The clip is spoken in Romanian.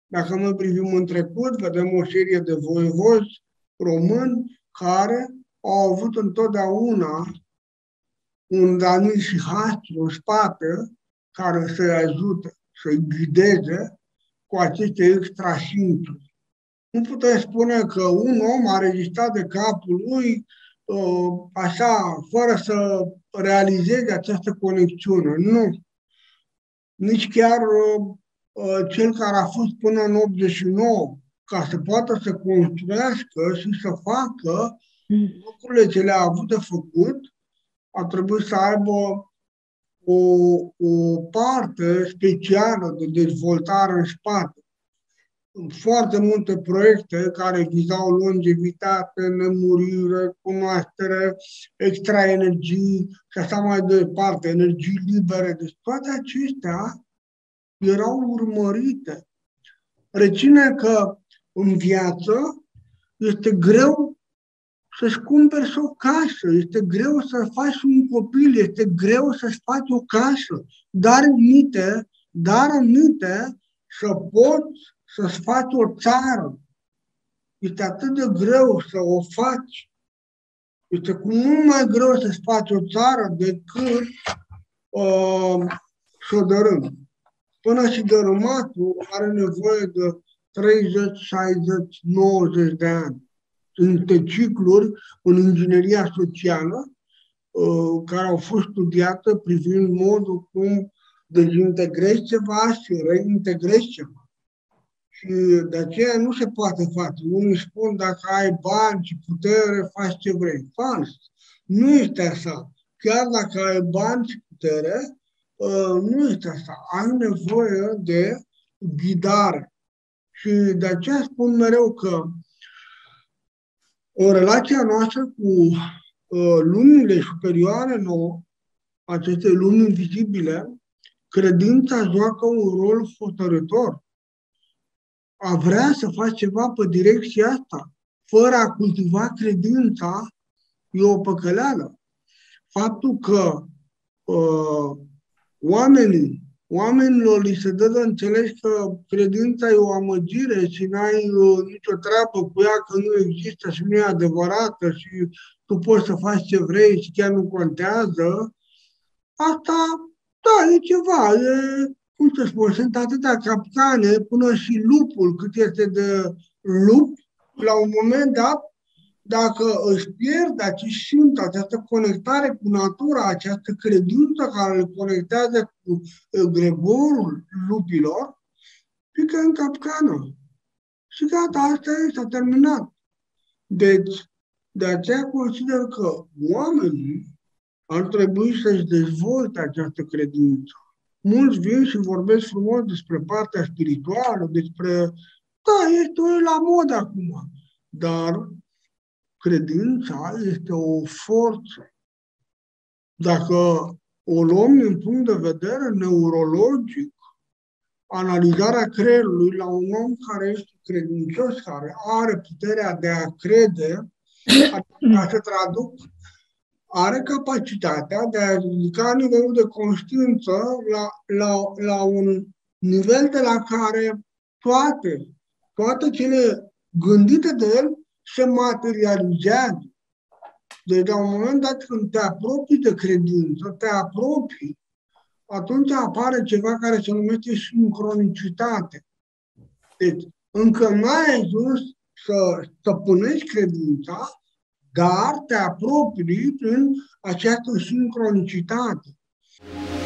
Dacă noi privim în trecut, vedem o serie de voievozi români care au avut întotdeauna un Danil și Hastru în spate care să-i ajute, să-i ghideze cu aceste extrasimțuri. Nu putem spune că un om a rezistat de capul lui așa, fără să realizeze această conexiune. Nu. Nici chiar cel care a fost până în 89, ca să poată să construiască și să facă lucrurile ce le-a avut de făcut, a trebuit să aibă o parte specială de dezvoltare în spate. Foarte multe proiecte care vizau longevitate, nemurire, cunoaștere, extra energii și așa mai departe, energii libere. Deci toate acestea erau urmărite. Reține că în viață este greu să-ți cumperi și o casă, este greu să faci un copil, este greu să-ți faci o casă, dar aminte să poți să-ți faci o țară. Este atât de greu să o faci. Este cu mult mai greu să-ți faci o țară decât să o dărâmi. Până și dărâmatul are nevoie de 30, 60, 90 de ani. Sunt cicluri în ingineria socială care au fost studiate privind modul cum dezintegrezi ceva și reintegrezi ceva. Și de aceea nu se poate face. Unii spun dacă ai bani și putere, faci ce vrei. Fals. Nu este așa. Chiar dacă ai bani și putere, nu este așa. Ai nevoie de ghidare. Și de aceea spun mereu că o relația noastră cu lumile superioare nouă, aceste lumi invizibile, credința joacă un rol hotărâtor. A vrea să faci ceva pe direcția asta, fără a cultiva credința, e o păcăleală. Faptul că oamenilor li se dă de înțeles că credința e o amăgire și n-ai nicio treabă cu ea, că nu există și nu e adevărată și tu poți să faci ce vrei și chiar nu contează, asta, da, e ceva, cum să spun, sunt atâtea capcane, până și lupul, cât este de lup, la un moment dat, dacă își pierd acest simț, această conectare cu natura, această credință care le conectează cu gregorul lupilor, pică în capcană. Și gata, asta e, s-a terminat. Deci, de aceea consider că oamenii ar trebui să-și dezvolte această credință. Mulți vin și vorbesc frumos despre partea spirituală, despre... Da, este la modă acum, dar credința este o forță. Dacă o luăm din punct de vedere neurologic, analizarea creierului la un om care este credincios, care are puterea de a crede, ca să traduc, are capacitatea de a ridica nivelul de conștiință la un nivel de la care toate cele gândite de el se materializează. Deci, la un moment dat, când te apropii de credință, atunci apare ceva care se numește sincronicitate. Deci, încă n-ai ajuns să stăpânești credința, dar te apropii prin această sincronicitate.